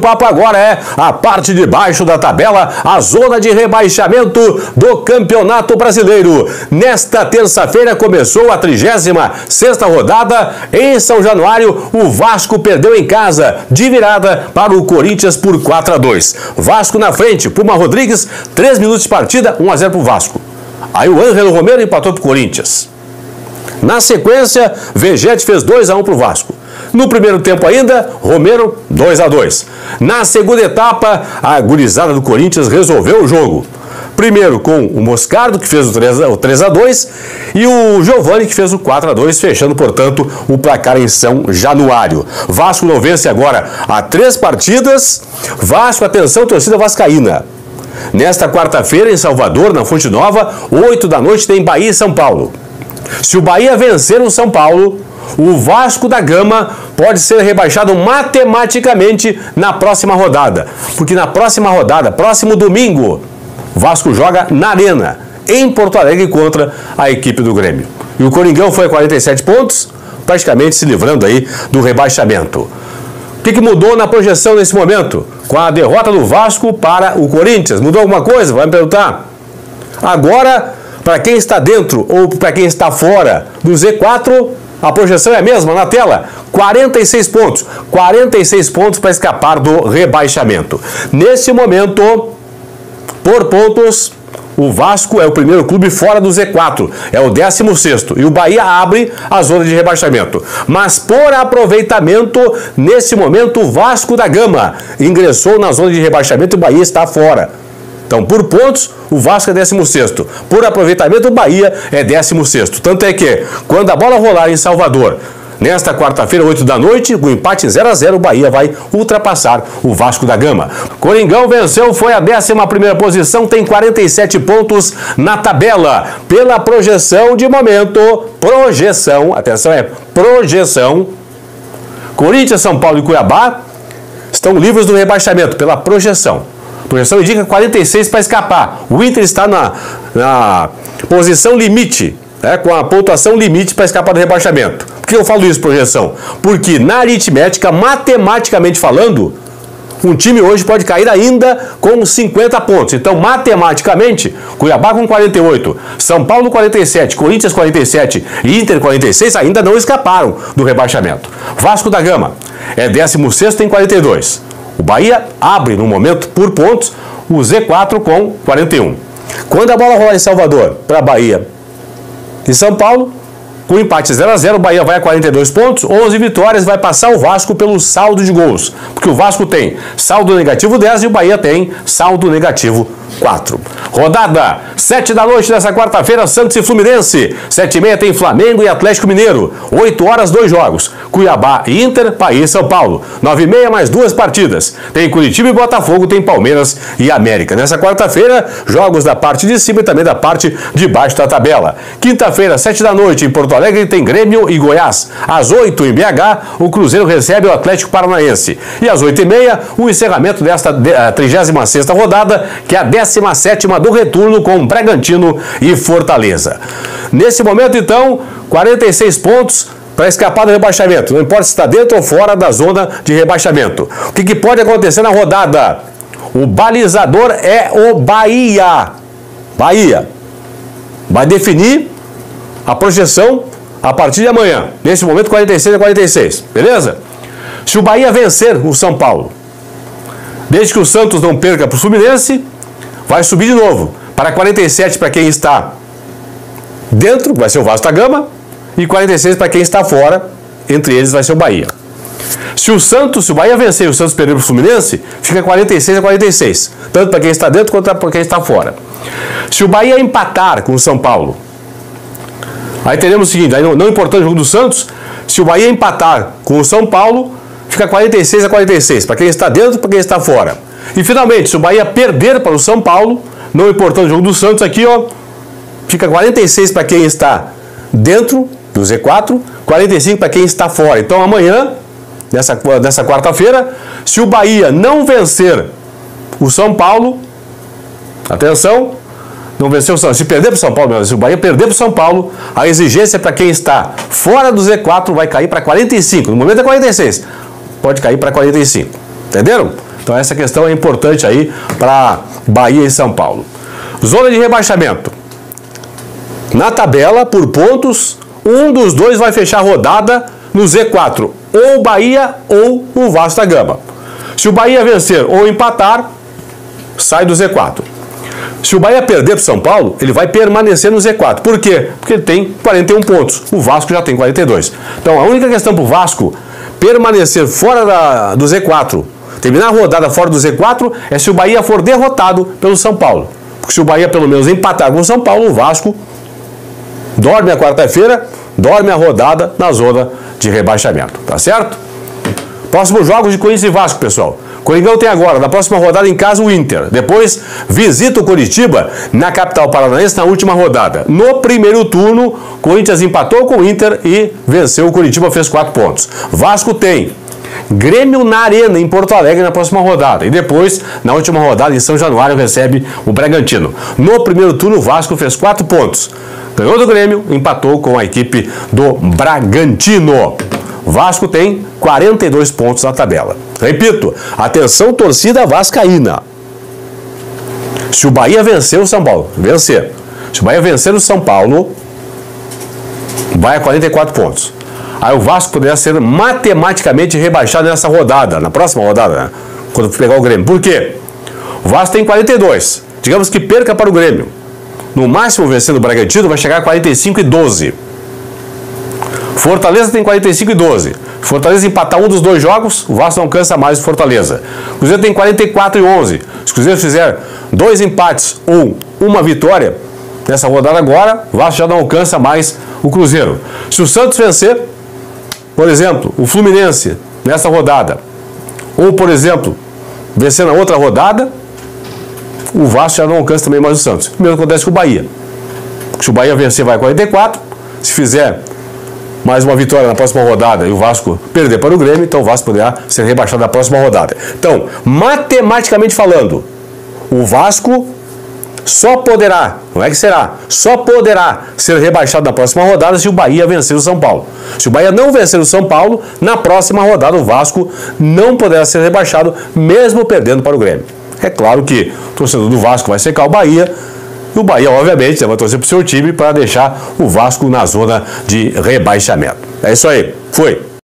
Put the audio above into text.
papo agora é a parte de baixo da tabela, a zona de rebaixamento do Campeonato Brasileiro. Nesta terça-feira começou a 36ª rodada em São Januário. O Vasco perdeu em casa de virada para o Corinthians por 4-2. Vasco na frente, Puma Rodrigues, 3 minutos de partida, 1-0 para o Vasco. Aí o Ângelo Romero empatou para o Corinthians. Na sequência, Vegete fez 2-1 para o Vasco. No primeiro tempo ainda, Romero 2-2. Na segunda etapa, a gurizada do Corinthians resolveu o jogo. Primeiro com o Moscardo, que fez o 3-2, e o Giovani, que fez o 4-2, fechando, portanto, o placar em São Januário. Vasco não vence agora há 3 partidas. Vasco, atenção, torcida vascaína. Nesta quarta-feira, em Salvador, na Fonte Nova, 8 da noite, tem Bahia e São Paulo. Se o Bahia vencer o São Paulo, o Vasco da Gama pode ser rebaixado matematicamente na próxima rodada. Porque na próxima rodada, próximo domingo, o Vasco joga na Arena, em Porto Alegre, contra a equipe do Grêmio. E o Coringão foi a 47 pontos, praticamente se livrando aí do rebaixamento. O que mudou na projeção nesse momento? Com a derrota do Vasco para o Corinthians. Mudou alguma coisa? Vai me perguntar. Agora, para quem está dentro ou para quem está fora do Z4, a projeção é a mesma na tela. 46 pontos. 46 pontos para escapar do rebaixamento. Nesse momento, por pontos, o Vasco é o primeiro clube fora do Z4, é o 16º, e o Bahia abre a zona de rebaixamento. Mas por aproveitamento, nesse momento, o Vasco da Gama ingressou na zona de rebaixamento e o Bahia está fora. Então, por pontos, o Vasco é 16º. Por aproveitamento, o Bahia é 16º. Tanto é que, quando a bola rolar em Salvador, nesta quarta-feira, 8 da noite, com empate 0-0, o Bahia vai ultrapassar o Vasco da Gama. Coringão venceu, foi a 11ª posição, tem 47 pontos na tabela. Pela projeção de momento, atenção, é projeção, Corinthians, São Paulo e Cuiabá estão livres do rebaixamento, pela projeção. A projeção indica 46 para escapar. O Inter está na posição limite, com a pontuação limite para escapar do rebaixamento. Por que eu falo isso, projeção? Porque na aritmética, matematicamente falando, um time hoje pode cair ainda com 50 pontos. Então, matematicamente, Cuiabá com 48, São Paulo 47, Corinthians 47 e Inter 46 ainda não escaparam do rebaixamento. Vasco da Gama é 16º, tem 42. O Bahia abre, no momento, por pontos, o Z4 com 41. Quando a bola rolar em Salvador para Bahia e São Paulo, com empate 0-0, o Bahia vai a 42 pontos, 11 vitórias, vai passar o Vasco pelo saldo de gols. Porque o Vasco tem saldo negativo 10 e o Bahia tem saldo negativo 4. Rodada 7 da noite dessa quarta-feira, Santos e Fluminense. 7h30 tem Flamengo e Atlético Mineiro. 8 horas, 2 jogos. Cuiabá e Inter, Bahia e São Paulo. 9h30 mais 2 partidas. Tem Curitiba e Botafogo, tem Palmeiras e América. Nessa quarta-feira, jogos da parte de cima e também da parte de baixo da tabela. Quinta-feira, 7 da noite, em Porto Alegre, tem Grêmio e Goiás. Às 8 em BH, o Cruzeiro recebe o Atlético Paranaense. E às 8h30, o encerramento desta 36ª rodada, que é a 17ª do retorno com Bragantino e Fortaleza. Nesse momento, então, 46 pontos para escapar do rebaixamento. Não importa se está dentro ou fora da zona de rebaixamento. O que pode acontecer na rodada? O balizador é o Bahia. Bahia vai definir a projeção a partir de amanhã. Nesse momento, 46-46. Beleza? Se o Bahia vencer o São Paulo, desde que o Santos não perca para o Fluminense, vai subir de novo para 47 para quem está dentro, vai ser o Vasco da Gama, e 46 para quem está fora, entre eles vai ser o Bahia. Se o Bahia vencer e o Santos perder para o Fluminense, fica 46-46, tanto para quem está dentro quanto para quem está fora. Se o Bahia empatar com o São Paulo, aí teremos o seguinte, aí não importando o jogo do Santos, se o Bahia empatar com o São Paulo, fica 46-46, para quem está dentro e para quem está fora. E finalmente, se o Bahia perder para o São Paulo, não importando o jogo do Santos aqui, fica 46 para quem está dentro do Z4, 45 para quem está fora. Então amanhã, nessa quarta-feira, se o Bahia não vencer o São Paulo, atenção, não venceu o São Paulo, se perder para o São Paulo, se o Bahia perder para o São Paulo, a exigência para quem está fora do Z4 vai cair para 45. No momento é 46, pode cair para 45. Entenderam? Então essa questão é importante aí para Bahia e São Paulo. Zona de rebaixamento. Na tabela, por pontos, um dos dois vai fechar a rodada no Z4, ou Bahia ou o Vasco da Gama. Se o Bahia vencer ou empatar, sai do Z4. Se o Bahia perder para o São Paulo, ele vai permanecer no Z4. Por quê? Porque ele tem 41 pontos. O Vasco já tem 42. Então, a única questão para o Vasco permanecer fora do Z4, terminar a rodada fora do Z4, é se o Bahia for derrotado pelo São Paulo. Porque se o Bahia pelo menos empatar com o São Paulo, o Vasco dorme a quarta-feira, dorme a rodada na zona de rebaixamento. Tá certo? Próximos jogos de Corinthians e Vasco, pessoal. Coringão tem agora, na próxima rodada, em casa, o Inter. Depois, visita o Curitiba na capital paranaense na última rodada. No primeiro turno, Corinthians empatou com o Inter e venceu o Curitiba, fez 4 pontos. Vasco tem Grêmio na Arena, em Porto Alegre, na próxima rodada. E depois, na última rodada, em São Januário, recebe o Bragantino. No primeiro turno, o Vasco fez 4 pontos. Ganhou do Grêmio, empatou com a equipe do Bragantino. Vasco tem 42 pontos na tabela. Repito, atenção torcida vascaína. Se o Bahia vencer o São Paulo, se o Bahia vencer o São Paulo, vai a 44 pontos. Aí o Vasco poderá ser matematicamente rebaixado nessa rodada, na próxima rodada, né? Quando pegar o Grêmio. Por quê? O Vasco tem 42. Digamos que perca para o Grêmio. No máximo, vencendo o Bragantino, vai chegar a 45 e 12. Fortaleza tem 45 e 12. Fortaleza empatar um dos 2 jogos, o Vasco não alcança mais o Fortaleza. O Cruzeiro tem 44 e 11. Se o Cruzeiro fizer 2 empates ou uma vitória nessa rodada agora, o Vasco já não alcança mais o Cruzeiro. Se o Santos vencer, por exemplo, o Fluminense nessa rodada, ou, por exemplo, vencer na outra rodada, o Vasco já não alcança também mais o Santos. O mesmo acontece com o Bahia. Se o Bahia vencer, vai a 44. Se fizer mais uma vitória na próxima rodada e o Vasco perder para o Grêmio, então o Vasco poderá ser rebaixado na próxima rodada. Então, matematicamente falando, o Vasco só poderá, não é que será, só poderá ser rebaixado na próxima rodada se o Bahia vencer o São Paulo. Se o Bahia não vencer o São Paulo, na próxima rodada o Vasco não poderá ser rebaixado, mesmo perdendo para o Grêmio. É claro que o torcedor do Vasco vai secar o Bahia, e o Bahia, obviamente, vai torcer para o seu time para deixar o Vasco na zona de rebaixamento. É isso aí. Foi.